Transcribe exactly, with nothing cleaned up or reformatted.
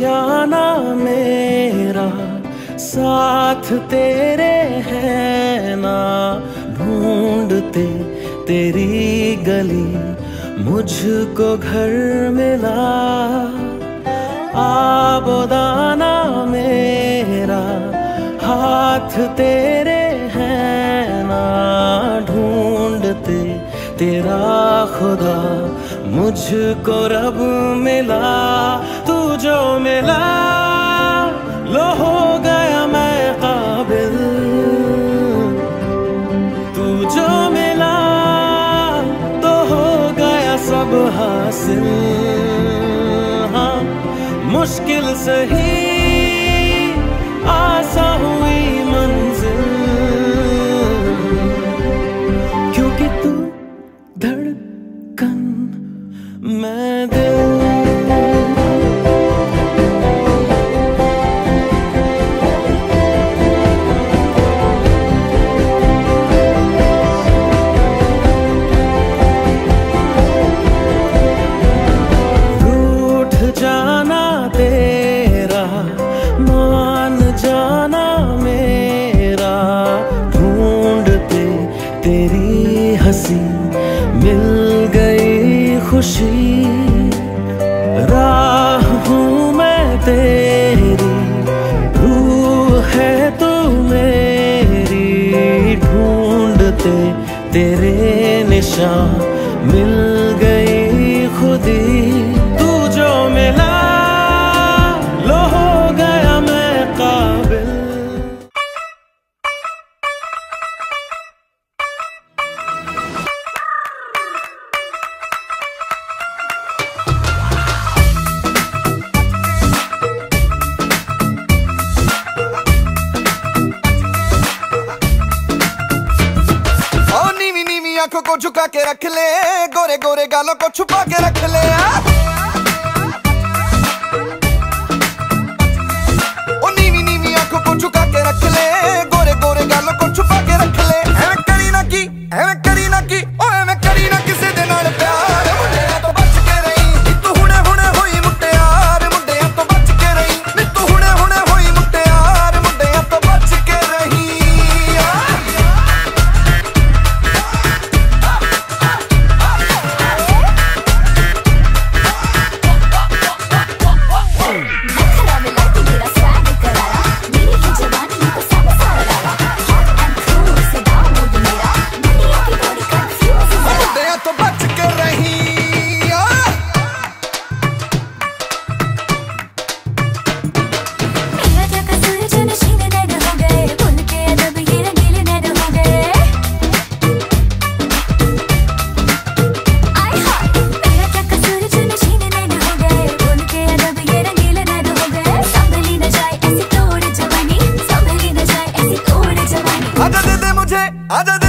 आशियाना मेरा साथ तेरे है ना, ढूंढते तेरी गली मुझको घर मिला। आबोदाना मेरा हाथ तेरे है ना, ढूंढते तेरा खुदा मुझको रब मिला। तू जो मिला लो हो गया मैं काबिल, तू जो मिला तो हो गया सब हासिल। हाँ मुश्किल सही आसा हुई मंजिल, क्योंकि तू धड़कन मैं दिल। रूठ जाना तेरा मान जाना मेरा, ढूंढते तेरी हंसी मिल गई खुशी। राह हूँ मैं तेरी, रूह है तू मेरी, ढूंढते तेरे निशान मिल गई खुदी। तू जो मिला लो हो गया मैं काबिल। आंखों को झुका के रख ले, गोरे गोरे गालों को छुपा के रख ले। ओ नीवी नीवी आंखों को झुका के रख ले, गोरे गोरे गालों को छुपा के रख ले। एवें करी ना की एवें करी ना की ओ एवें करी ना किसे दे नाल प्यार। मुंडिया तो बच के रही तू हुणे हुणे होई मुटियार, मुंडिया तो बच के रही तू हुणे हुणे होई मुटियार, मुंडिया तो बच के रही। आजा दे दे मुझे आजा